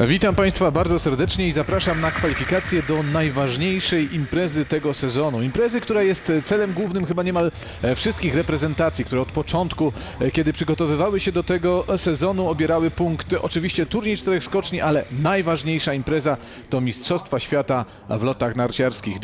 Witam Państwa bardzo serdecznie i zapraszam na kwalifikacje do najważniejszej imprezy tego sezonu. Imprezy, która jest celem głównym chyba niemal wszystkich reprezentacji, które od początku, kiedy przygotowywały się do tego sezonu, obierały punkt. Oczywiście turniej 4 skoczni, ale najważniejsza impreza to Mistrzostwa Świata w lotach narciarskich.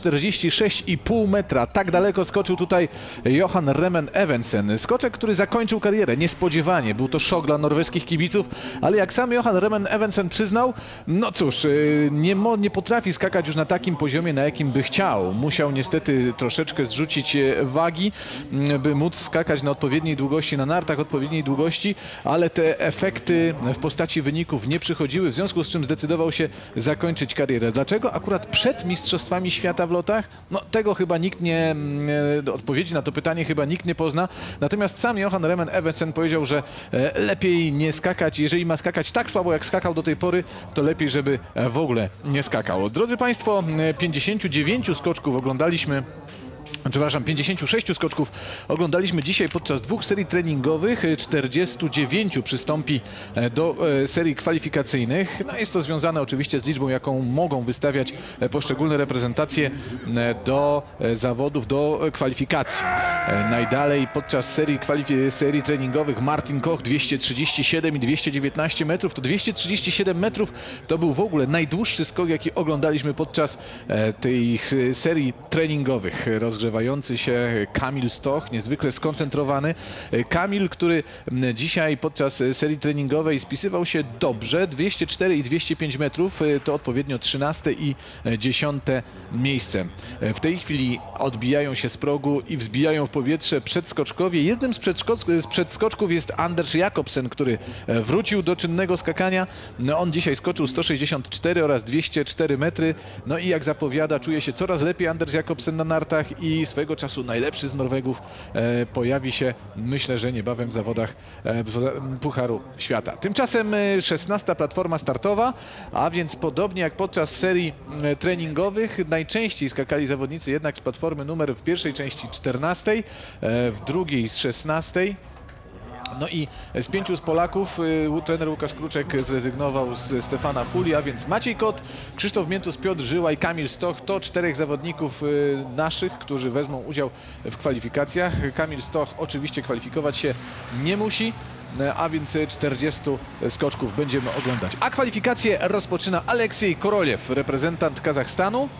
246,5 metra. Tak daleko skoczył tutaj Johan Remen Evensen. Skoczek, który zakończył karierę niespodziewanie. Był to szok dla norweskich kibiców, ale jak sam Johan Remen Evensen przyznał, no cóż, nie potrafi skakać już na takim poziomie, na jakim by chciał. Musiał niestety troszeczkę zrzucić wagi, by móc skakać na odpowiedniej długości, na nartach odpowiedniej długości, ale te efekty w postaci wyników nie przychodziły, w związku z czym zdecydował się zakończyć karierę. Dlaczego akurat przed Mistrzostwami Świata w lotach? No tego chyba nikt nie, odpowiedzi na to pytanie chyba nikt nie pozna. Natomiast sam Johan Remen Evensen powiedział, że lepiej nie skakać, jeżeli ma skakać tak słabo, jak skakał do tej pory, to lepiej, żeby w ogóle nie skakał. Drodzy Państwo, 59 skoczków oglądaliśmy. Przepraszam, 56 skoczków oglądaliśmy dzisiaj podczas 2 serii treningowych, 49 przystąpi do serii kwalifikacyjnych. No jest to związane oczywiście z liczbą, jaką mogą wystawiać poszczególne reprezentacje do zawodów, do kwalifikacji. Najdalej podczas serii treningowych Martin Koch 237 i 219 metrów. To 237 metrów to był w ogóle najdłuższy skok, jaki oglądaliśmy podczas tej serii treningowych. Rozgrzewający się Kamil Stoch, niezwykle skoncentrowany. Kamil, który dzisiaj podczas serii treningowej spisywał się dobrze. 204 i 205 metrów to odpowiednio 13 i 10 miejsce. W tej chwili odbijają się z progu i wzbijają w powietrze przedskoczkowie. Jednym z przedskoczków jest Anders Jakobsen, który wrócił do czynnego skakania. No, on dzisiaj skoczył 164 oraz 204 metry. No i jak zapowiada, czuje się coraz lepiej Anders Jakobsen na nartach i swojego czasu najlepszy z Norwegów pojawi się, myślę, że niebawem w zawodach Pucharu Świata. Tymczasem 16. platforma startowa, a więc podobnie jak podczas serii treningowych, najczęściej skakali zawodnicy jednak z platformy numer w pierwszej części 14, w drugiej z 16. No i z 5 z Polaków trener Łukasz Kruczek zrezygnował z Stefana Puli, a więc Maciej Kot, Krzysztof Miętus, Piotr Żyła i Kamil Stoch to 4 zawodników naszych, którzy wezmą udział w kwalifikacjach. Kamil Stoch oczywiście kwalifikować się nie musi, a więc 40 skoczków będziemy oglądać. A kwalifikacje rozpoczyna Aleksiej Koroliew, reprezentant Kazachstanu.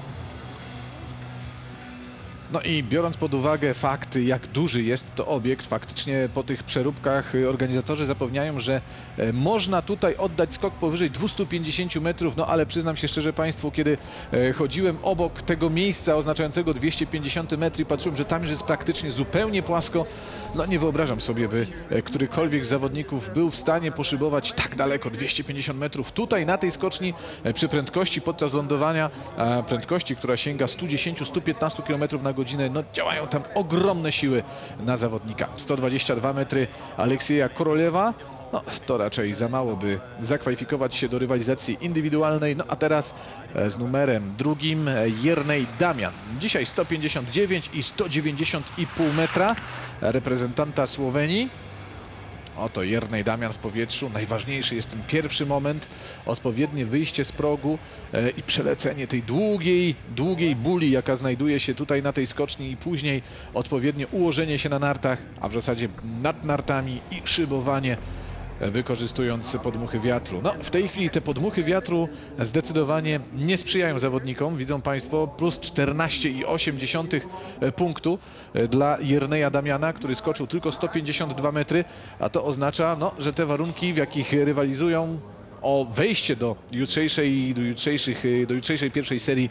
No i biorąc pod uwagę fakt, jak duży jest to obiekt, faktycznie po tych przeróbkach organizatorzy zapewniają, że można tutaj oddać skok powyżej 250 metrów, no ale przyznam się szczerze Państwu, kiedy chodziłem obok tego miejsca oznaczającego 250 metrów i patrzyłem, że tam już jest praktycznie zupełnie płasko, no nie wyobrażam sobie, by którykolwiek z zawodników był w stanie poszybować tak daleko, 250 metrów. Tutaj na tej skoczni przy prędkości podczas lądowania, prędkości, która sięga 110-115 km na godzinę, no działają tam ogromne siły na zawodnika. 122 metry Aleksieja Koroliewa, no to raczej za mało, by zakwalifikować się do rywalizacji indywidualnej. No a teraz z numerem drugim Jernej Damian. Dzisiaj 159 i 190,5 metra reprezentanta Słowenii. Oto Jernej Damian w powietrzu. Najważniejszy jest ten pierwszy moment, odpowiednie wyjście z progu i przelecenie tej długiej buli, jaka znajduje się tutaj na tej skoczni, i później odpowiednie ułożenie się na nartach, a w zasadzie nad nartami i szybowanie, wykorzystując podmuchy wiatru. No, w tej chwili te podmuchy wiatru zdecydowanie nie sprzyjają zawodnikom. Widzą Państwo plus 14,8 punktu dla Jerneja Damiana, który skoczył tylko 152 metry, a to oznacza, no, że te warunki, w jakich rywalizują o wejście do jutrzejszej pierwszej serii,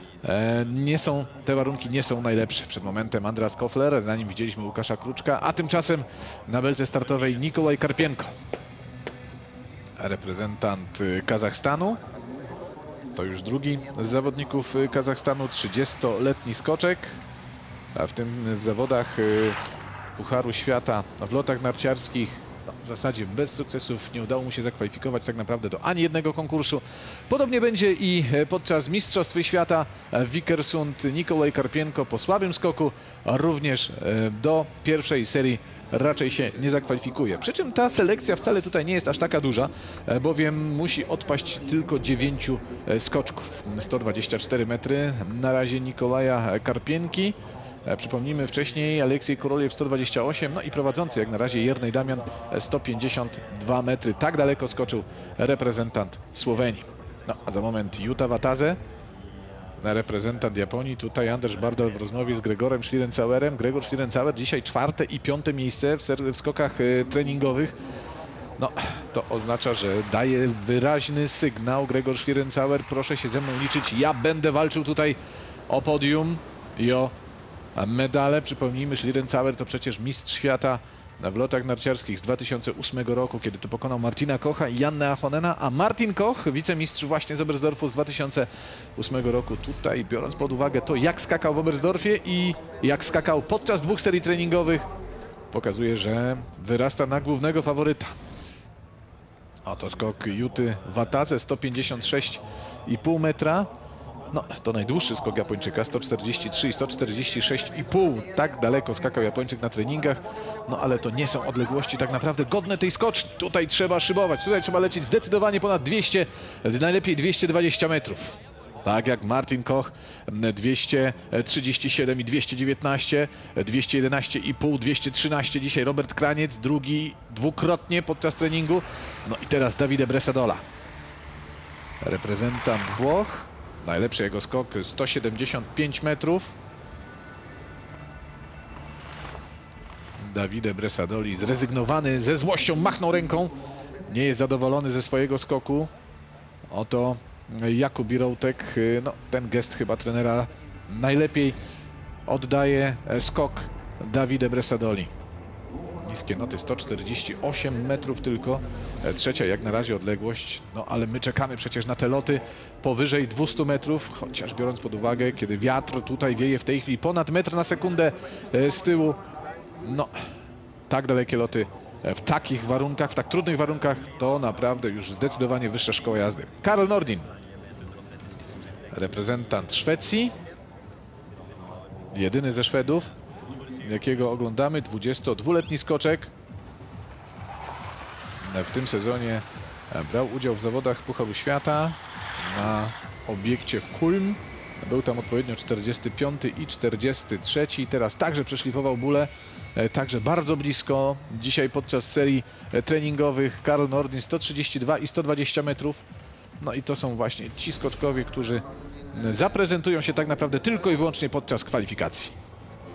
te warunki nie są najlepsze. Przed momentem Andras Kofler, za nim widzieliśmy Łukasza Kruczka, a tymczasem na belce startowej Nikolaj Karpienko, reprezentant Kazachstanu. To już drugi z zawodników Kazachstanu, 30-letni skoczek, a w zawodach Pucharu Świata w lotach narciarskich w zasadzie bez sukcesów nie udało mu się zakwalifikować tak naprawdę do ani jednego konkursu. Podobnie będzie i podczas Mistrzostw Świata w Vikersund. Nikolaj Karpienko po słabym skoku również do pierwszej serii raczej się nie zakwalifikuje. Przy czym ta selekcja wcale tutaj nie jest aż taka duża, bowiem musi odpaść tylko 9 skoczków. 124 metry na razie Nikołaja Karpienki. Przypomnijmy wcześniej Aleksiej Koroliew 128, no i prowadzący jak na razie Jernej Damian 152 metry. Tak daleko skoczył reprezentant Słowenii. No a za moment Jutta Watase, reprezentant Japonii. Tutaj Anders Bardal w rozmowie z Gregorem Schlierenzauerem. Gregor Schlierenzauer dzisiaj 4. i 5. miejsce w skokach treningowych. No, to oznacza, że daje wyraźny sygnał Gregor Schlierenzauer. Proszę się ze mną liczyć. Ja będę walczył tutaj o podium i o medale. Przypomnijmy, Schlierenzauer to przecież mistrz świata w lotach narciarskich z 2008 roku, kiedy to pokonał Martina Kocha i Jannę Achonena, a Martin Koch, wicemistrz właśnie z Oberstdorfu z 2008 roku. Tutaj, biorąc pod uwagę to, jak skakał w Oberstdorfie i jak skakał podczas 2 serii treningowych, pokazuje, że wyrasta na głównego faworyta. Oto skok Jutty Watase, 156,5 metra. No, to najdłuższy skok Japończyka, 143 i 146,5. Tak daleko skakał Japończyk na treningach, no ale to nie są odległości tak naprawdę godne tej skoczni. Tutaj trzeba szybować, tutaj trzeba lecieć zdecydowanie ponad 200, najlepiej 220 metrów. Tak jak Martin Koch, 237 i 219, 211,5, 213 dzisiaj Robert Kraniec, drugi dwukrotnie podczas treningu. No i teraz Davide Bresadola, reprezentant Włoch. Najlepszy jego skok 175 metrów. Davide Bresadoli zrezygnowany, ze złością machnął ręką. Nie jest zadowolony ze swojego skoku. Oto Jakub Biroutek. No, ten gest chyba trenera najlepiej oddaje skok Davide Bresadoli. Niskie noty, 148 metrów tylko. Trzecia jak na razie odległość, no ale my czekamy przecież na te loty powyżej 200 metrów, chociaż biorąc pod uwagę, kiedy wiatr tutaj wieje w tej chwili ponad metr na sekundę z tyłu, no tak dalekie loty w takich warunkach, w tak trudnych warunkach, to naprawdę już zdecydowanie wyższa szkoła jazdy. Karl Nordin, reprezentant Szwecji, jedyny ze Szwedów, jakiego oglądamy, 22-letni skoczek. W tym sezonie brał udział w zawodach Pucharu Świata na obiekcie w Kulm. Był tam odpowiednio 45 i 43. Teraz także przeszlifował bóle, także bardzo blisko. Dzisiaj podczas serii treningowych Karl Nordin 132 i 120 metrów. No i to są właśnie ci skoczkowie, którzy zaprezentują się tak naprawdę tylko i wyłącznie podczas kwalifikacji.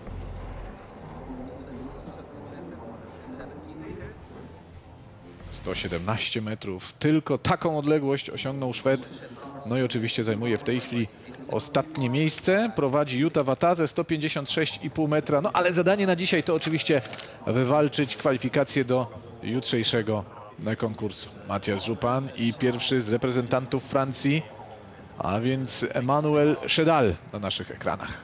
117 metrów. Tylko taką odległość osiągnął Szwed. No i oczywiście zajmuje w tej chwili ostatnie miejsce. Prowadzi Jutta Watase, 156,5 metra. No ale zadanie na dzisiaj to oczywiście wywalczyć kwalifikacje do jutrzejszego konkursu. Matthias Jupan i pierwszy z reprezentantów Francji, a więc Emanuel Szedal na naszych ekranach.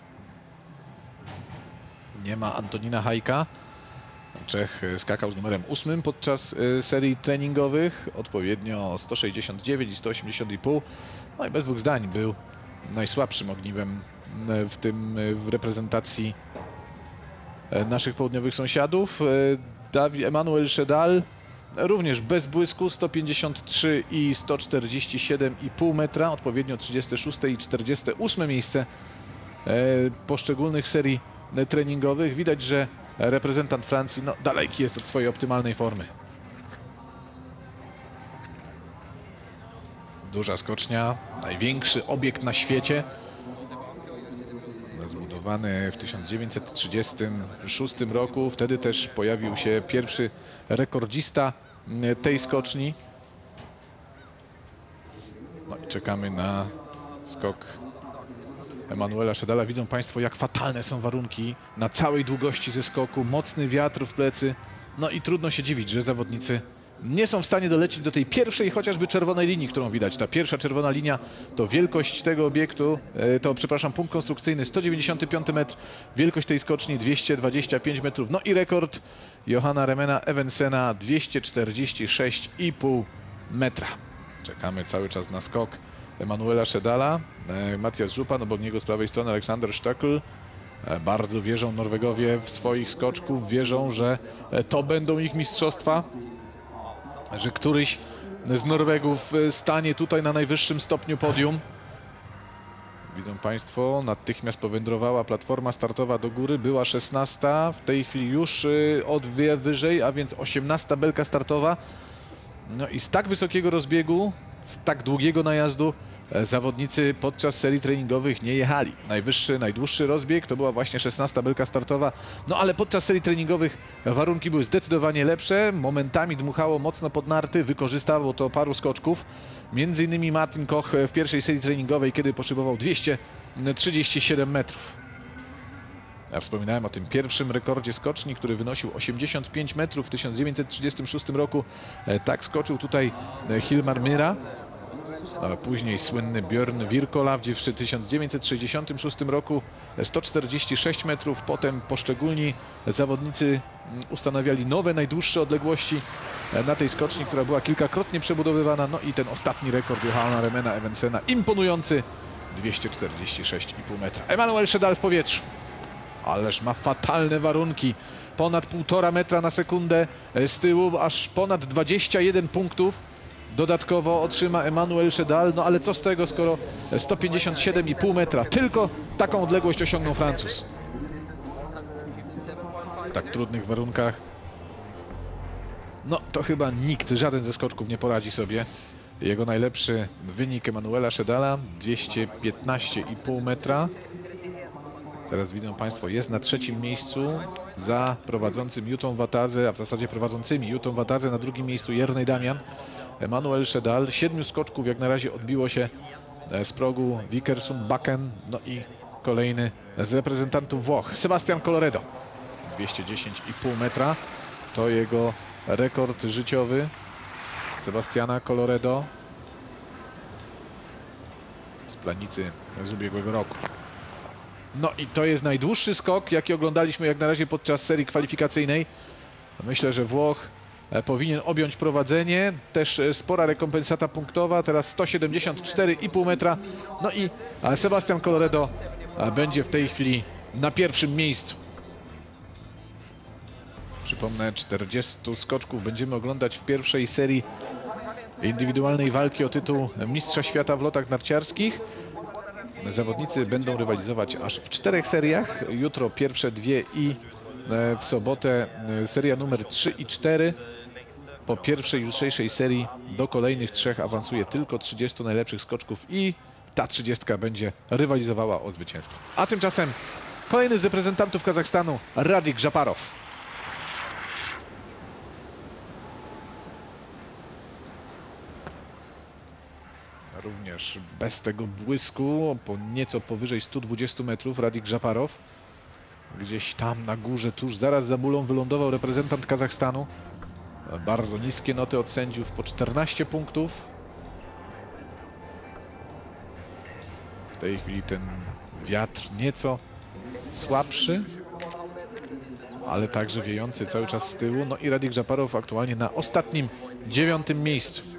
Nie ma Antonina Hajka. Czech skakał z numerem 8 podczas serii treningowych, odpowiednio 169 i 180,5. No i bez dwóch zdań był najsłabszym ogniwem w reprezentacji naszych południowych sąsiadów. Emanuel Szedal również bez błysku, 153 i 147,5 metra, odpowiednio 36 i 48 miejsce poszczególnych serii treningowych. Widać, że reprezentant Francji no, daleki jest od swojej optymalnej formy. Duża skocznia, największy obiekt na świecie. Zbudowany w 1936 roku. Wtedy też pojawił się pierwszy rekordzista tej skoczni. No i czekamy na skok Emanuela Szedala. Widzą Państwo, jak fatalne są warunki na całej długości ze skoku. Mocny wiatr w plecy. No i trudno się dziwić, że zawodnicy nie są w stanie dolecieć do tej pierwszej chociażby czerwonej linii, którą widać. Ta pierwsza czerwona linia to wielkość tego obiektu, punkt konstrukcyjny 195 metr, wielkość tej skoczni 225 metrów. No i rekord Johanna Remena Evensena 246,5 metra. Czekamy cały czas na skok Emanuela Szedala. Matthias Jupan, obok niego z prawej strony Aleksander Stöckl. Bardzo wierzą Norwegowie w swoich skoczków, wierzą, że to będą ich mistrzostwa, że któryś z Norwegów stanie tutaj na najwyższym stopniu podium. Widzą Państwo, natychmiast powędrowała platforma startowa do góry, była 16, w tej chwili już o 2 wyżej, a więc 18 belka startowa. No i z tak wysokiego rozbiegu, z tak długiego najazdu zawodnicy podczas serii treningowych nie jechali. Najdłuższy rozbieg to była właśnie 16 belka startowa, no ale podczas serii treningowych warunki były zdecydowanie lepsze, momentami dmuchało mocno pod narty, wykorzystało to paru skoczków. Między innymi Martin Koch w pierwszej serii treningowej, kiedy poszybował 237 metrów. Ja wspominałem o tym pierwszym rekordzie skoczni, który wynosił 85 metrów w 1936 roku. Tak skoczył tutaj Hilmar Myhra. A później słynny Björn Wirkola w 1966 roku 146 metrów. Potem poszczególni zawodnicy ustanawiali nowe, najdłuższe odległości na tej skoczni, która była kilkakrotnie przebudowywana. No i ten ostatni rekord Johanna Remena Evensena, imponujący 246,5 metra. Emanuel Szedal w powietrzu. Ależ ma fatalne warunki. Ponad 1,5 metra na sekundę z tyłu, aż ponad 21 punktów. Dodatkowo otrzyma Emanuel Szedal, no ale co z tego, skoro 157,5 metra. Tylko taką odległość osiągnął Francuz. W tak trudnych warunkach. No to chyba nikt, żaden ze skoczków nie poradzi sobie. Jego najlepszy wynik Emanuela Szedala 215,5 metra. Teraz widzą Państwo, jest na trzecim miejscu za prowadzącym Jutą Watazę, a w zasadzie prowadzącymi Jutą Watazę, na drugim miejscu Jernej Damian. Emanuel Szedal, 7 skoczków jak na razie odbiło się z progu, Wikersund, Bakken, no i kolejny z reprezentantów Włoch, Sebastian Colloredo. 210,5 metra, to jego rekord życiowy Sebastiana Colloredo z planicy z ubiegłego roku. No i to jest najdłuższy skok, jaki oglądaliśmy jak na razie podczas serii kwalifikacyjnej. Myślę, że Włoch powinien objąć prowadzenie. Też spora rekompensata punktowa. Teraz 174,5 metra. No i Sebastian Colloredo będzie w tej chwili na pierwszym miejscu. Przypomnę, 40 skoczków będziemy oglądać w pierwszej serii indywidualnej walki o tytuł Mistrza Świata w lotach narciarskich. Zawodnicy będą rywalizować aż w 4 seriach. Jutro pierwsze 2 i w sobotę seria numer 3 i 4. Po pierwszej jutrzejszej serii do kolejnych 3 awansuje tylko 30 najlepszych skoczków i ta 30 będzie rywalizowała o zwycięstwo. A tymczasem kolejny z reprezentantów Kazachstanu, Radik Žaparov. Również bez tego błysku, nieco powyżej 120 metrów, Radik Žaparov. Gdzieś tam na górze, tuż zaraz za mulą wylądował reprezentant Kazachstanu. Bardzo niskie noty od sędziów, po 14 punktów. W tej chwili ten wiatr nieco słabszy, ale także wiejący cały czas z tyłu. No i Radik Žaparov aktualnie na ostatnim 9. miejscu.